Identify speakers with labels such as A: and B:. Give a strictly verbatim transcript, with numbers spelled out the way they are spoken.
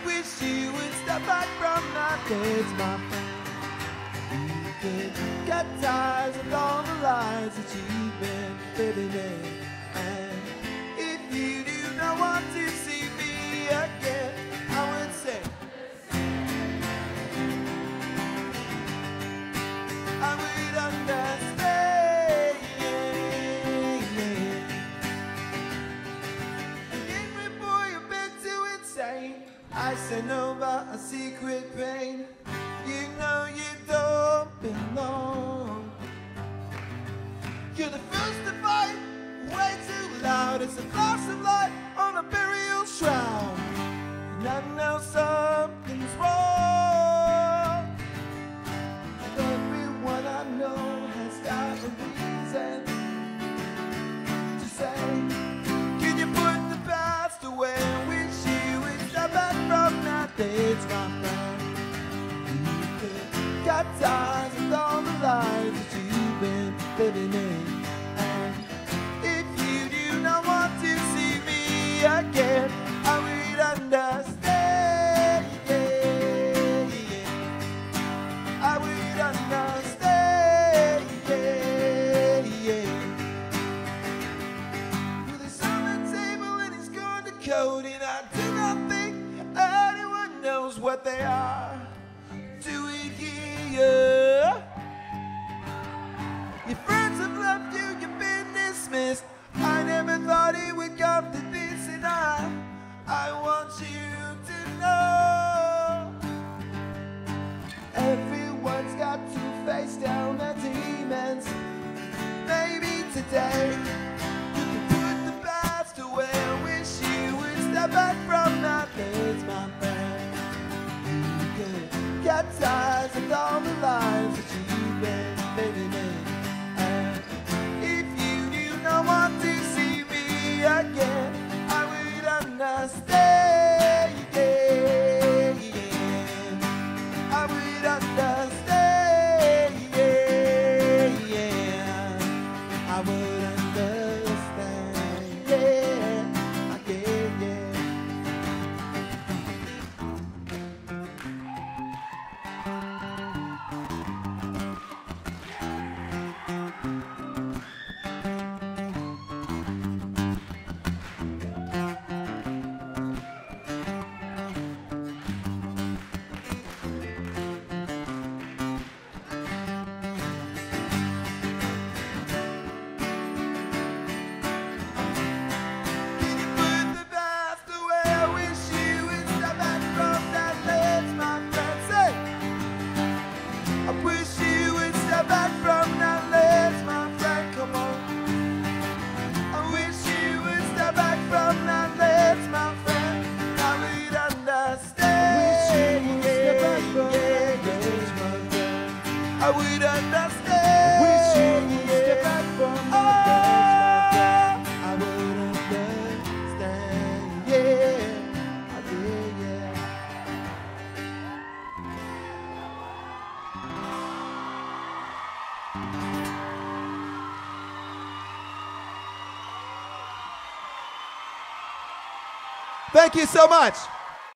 A: wish you would step back from that days, my friend. You could get tired of all the lies that you've been living in. And if you do not want to see me again, I would say I would understand. Every boy, you've been too insane. I sent over a secret pain. You know you don't belong. You're the first to fight, way too loud. It's a glass of light on a burial shroud. And I know something's wrong. And everyone I know has got a reason to say, can you put the past away? I wish you would step back from that days, my friend. Got tired of all the lives that you've been living in. And if you do not want to see me again, I would understand. Yeah, yeah. I would understand. Yeah, yeah. With his on the table and he's going to code, and I do not think anyone knows what they are doing here. Your friends have left you, you've been dismissed. I never thought it would come to this, and I, I want you to know everyone's got to face down their demons. Maybe today you can put the past away. I wish you would step back from that days, my friend. Get tired of all the lives that you've been living in. And if you do not want to see me again, I would understand. Yeah, yeah. I would understand. Yeah, yeah. I would understand. Yeah, I get, yeah. I would understand. Wish you would step back from my days, I would understand. Yeah, I did, yeah. Thank you so much.